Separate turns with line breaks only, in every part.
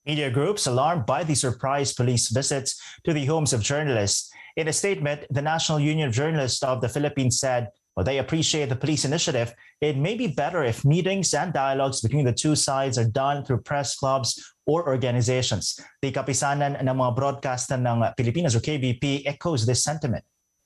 Media groups alarmed by the surprise police visits to the homes of journalists. In a statement, the National Union of Journalists of the Philippines said, while they appreciate the police initiative, it may be better if meetings and dialogues between the two sides are done through press clubs or organizations. The kapisanan ng mga broadcaster ng Pilipinas o KBP echoes this sentiment.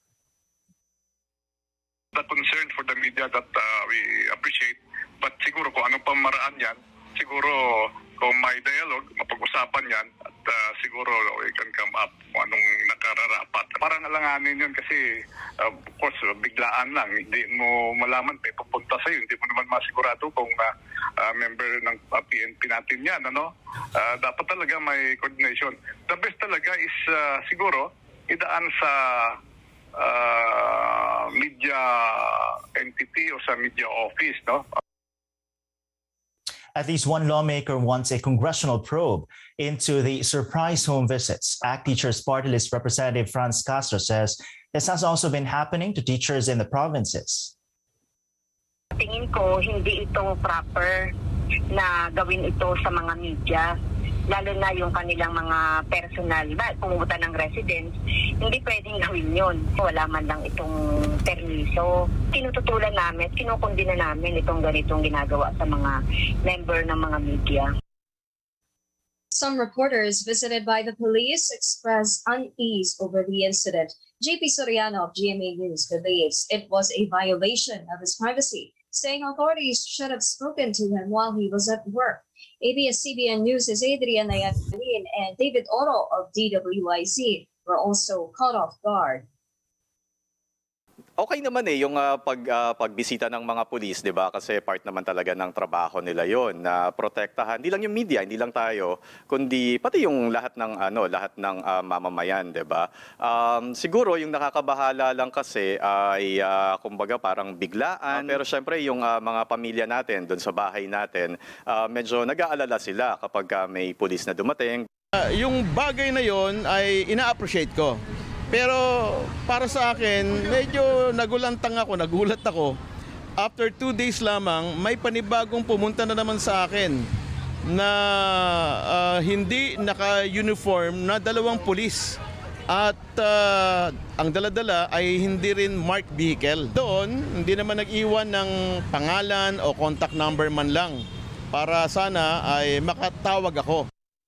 The concern for the media that we appreciate, but siguro kung anong pamaraan yan, siguro kung may dialogue, mapag-usapan yan, at siguro we can come up kung anong nakararapat. Parang alanganin yun kasi, of course, biglaan lang. Hindi mo malaman, may pupunta sa'yo. Hindi mo naman masigurado kung member ng PNP natin yan. Ano? Dapat talaga may coordination. The best talaga is siguro, idaan sa media entity o sa media office, no?
At least one lawmaker wants a congressional probe into the surprise home visits. ACT Teachers Party List Representative Franz Castro says this has also been happening to teachers in the provinces.
Tingin ko hindi ito proper na gawin ito sa mga media, lalo na yung kanilang mga personal, pumunta ng residents, hindi pwedeng gawin yun. Wala man lang itong permiso. Tinututulan namin, kinukundina namin itong ganitong ginagawa sa mga member ng mga media.
Some reporters visited by the police expressed unease over the incident. JP Soriano of GMA News believes it was a violation of his privacy, saying authorities should have spoken to him while he was at work. ABS-CBN News' Adrian Nayatalin and David Oro of DWIZ were also caught off guard.
Okay naman yung pagbisita ng mga pulis, 'di ba? Kasi part naman talaga ng trabaho nila 'yon na protektahan hindi lang yung media, hindi lang tayo, kundi pati yung lahat ng mamamayan, 'di ba? Siguro yung nakakabahala lang kasi ay kumbaga parang biglaan, pero syempre yung mga pamilya natin doon sa bahay natin, medyo nag-aalala sila kapag may pulis na dumating.
Yung bagay na 'yon ay ina-appreciate ko. Pero para sa akin, medyo nagulat ako. After 2 days lamang, may panibagong pumunta na naman sa akin na hindi naka-uniform na 2 pulis. At ang dala-dala ay hindi rin marked vehicle. Doon, hindi naman nag-iwan ng pangalan o contact number man lang para sana ay makatawag ako.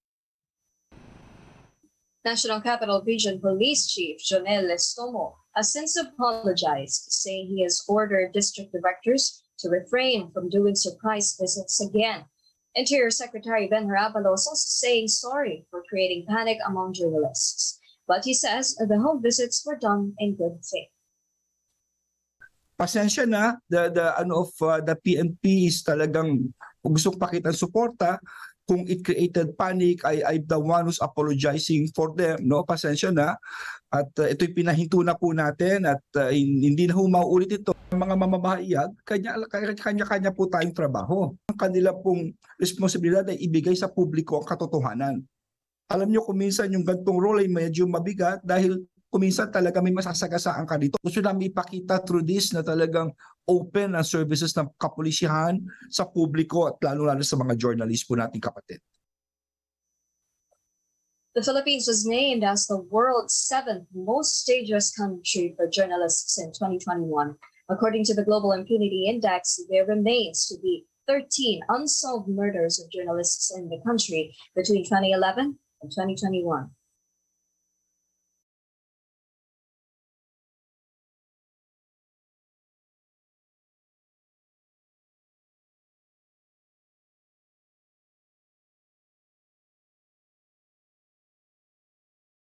National Capital Region Police Chief Jonel Lestomo has since apologized, saying he has ordered district directors to refrain from doing surprise visits again. Interior Secretary Ben Harabalos also saying sorry for creating panic among journalists. But he says the home visits were done in good faith.
Pasensya na, the PNP is talagang gustong pakita ng suporta. Kung it created panic, I'm the one who's apologizing for them. No, pasensya na. At ito'y pinahinto na po natin at hindi na mauulit ito. Mga mamamahayag, kanya-kanya po tayong trabaho. Ang kanila pong responsibilidad ay ibigay sa publiko ang katotohanan. Alam nyo kung minsan yung gantong role ay medyo mabigat dahil kuminsan talaga may masasagasaan ka dito. Gusto namin ipakita through this na talagang open ang services ng kapulisyahan sa publiko at lalo-lalo sa mga journalist po nating kapatid.
The Philippines was named as the world's 7th most dangerous country for journalists in 2021. According to the Global Impunity Index, there remains to be 13 unsolved murders of journalists in the country between 2011 and 2021.